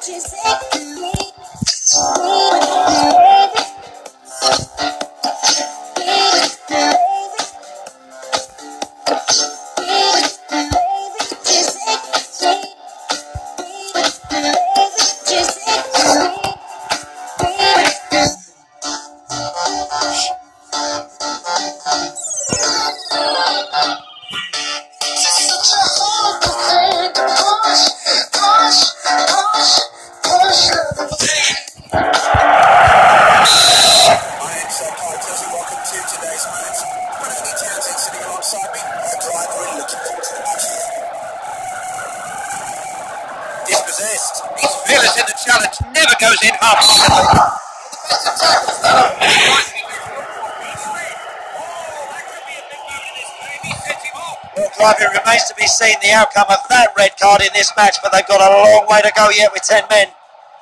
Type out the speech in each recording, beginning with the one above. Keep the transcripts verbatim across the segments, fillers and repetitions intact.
Dispossessed. He's fearless in the challenge, never goes in half-heartedly. Well, Clive, it remains to be seen the outcome of that red card in this match, but they've got a long way to go yet with ten men.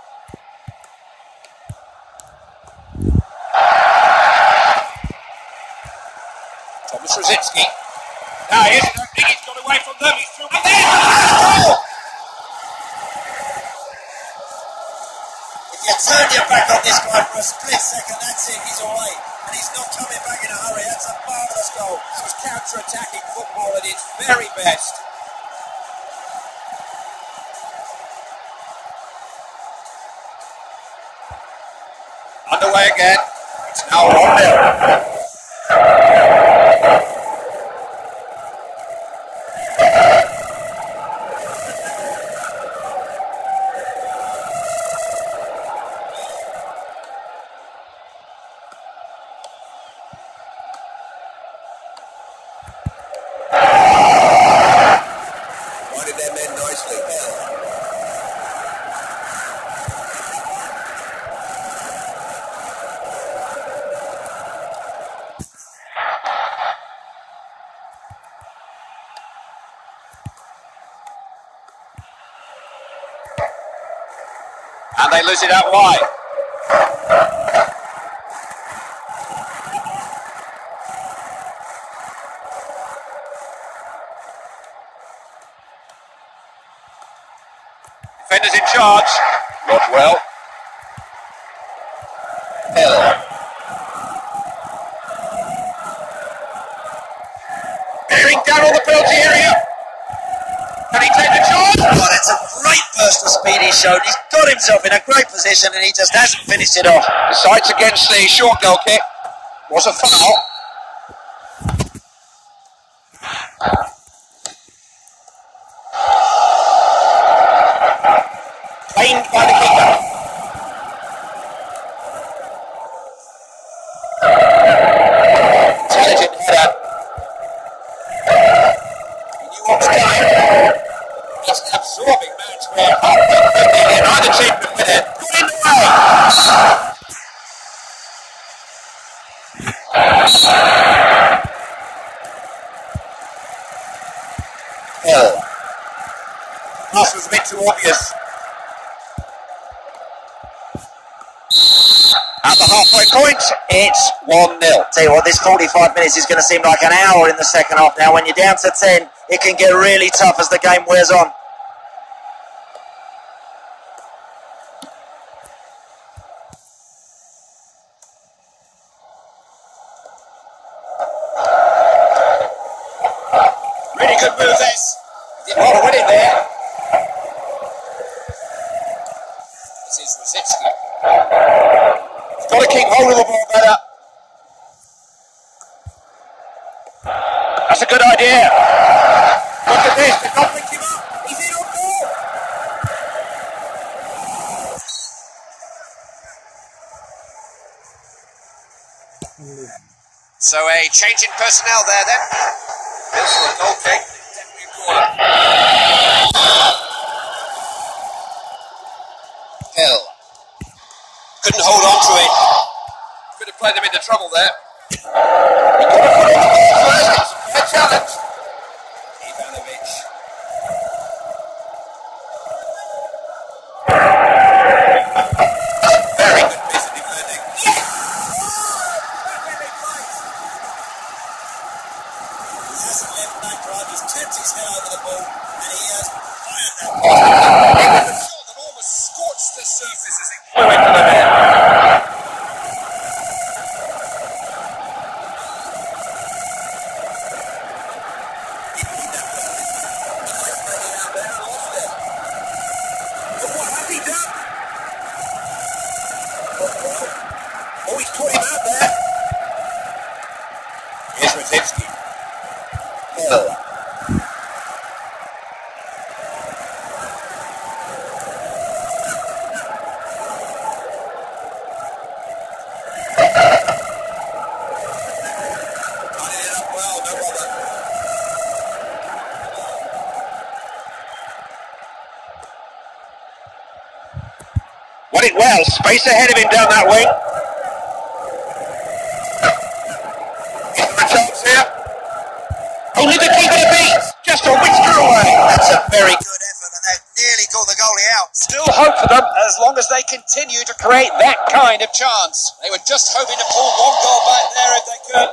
Thomas Rositzky. Now here's an opening, he's got away from them, he's through. And then, oh! If you turn your back on this guy for a split second, that's it, he's away. And he's not coming back in a hurry, that's a marvellous goal. This was counter-attacking football at its very best. Underway again, it's now one nil. Their men nicely there. And they lose it out wide. Defenders in charge. Rodwell. Hill. Bearing down on the penalty area. Can he take the charge? Oh, that's a great burst of speed he's shown. He's got himself in a great position and he just hasn't finished it off. Decides against the short goal kick. Was a foul. Claimed by the keeper. Intelligent header. He knew what was coming. It's an absorbing match where halfway quickly and either team could win it. Got in the way. Hill. Pass was a bit too obvious. At the halfway point, it's one nil. Tell you what, this forty-five minutes is going to seem like an hour in the second half now. When you're down to ten, it can get really tough as the game wears on. Really good move this. Did want to win it there. This is Rositzky. Got to keep hold of the ball better. That's a good idea. Look at this, they've not picked him up. He's in on ball. So a change in personnel there then. This for a goal kick. Definitely a corner. Hill. Couldn't hold on to it. Could have played them into trouble there. He got a foot on the ball first. It's a challenge. Ivanovic. Very good piece of defending. Yes! He hasn't left that drive. He's tipped his head over the ball and he has fired that ball. It was a shot that almost scorched Lipinski. Ball. Won it well, space ahead of him down that wing. Is there a chance here? Only the keeper to beat, just a whisker away. That's a very good effort and that nearly got the goalie out. Still hope for them as long as they continue to create that kind of chance. They were just hoping to pull one goal back there if they could.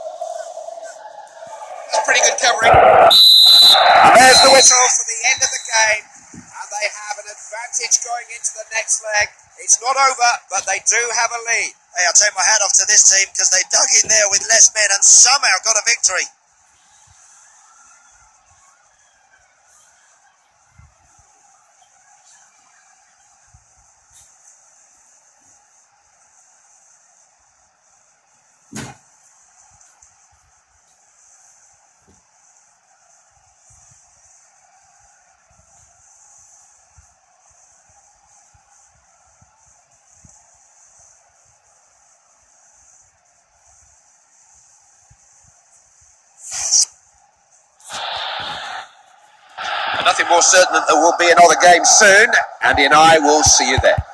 It's pretty good covering. And there's the whistle for the end of the game. They have an advantage going into the next leg. It's not over, but they do have a lead. Hey, I'll take my hat off to this team because they dug in there with less men and somehow got a victory. Nothing more certain that there will be another game soon. Andy and I will see you there.